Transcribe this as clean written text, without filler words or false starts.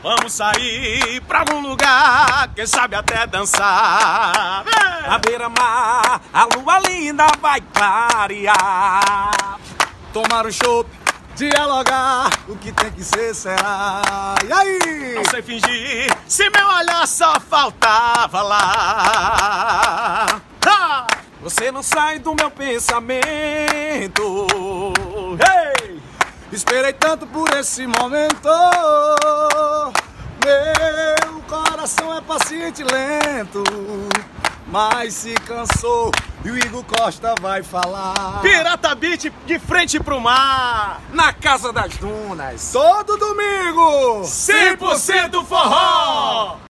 Vamos sair pra algum lugar, quem sabe até dançar. Na beira-mar, a lua linda vai clarear. Tomar um chopp, dialogar, o que tem que ser será. E aí? Não sei fingir, se meu olhar só faltava lá. Ha! Você não sai do meu pensamento. Hey! Esperei tanto por esse momento. Meu coração é paciente e lento, mas se cansou e o Igor Costa vai falar. Pirata Beat de frente pro mar. Na Casa das Dunas. Todo domingo, 100% forró!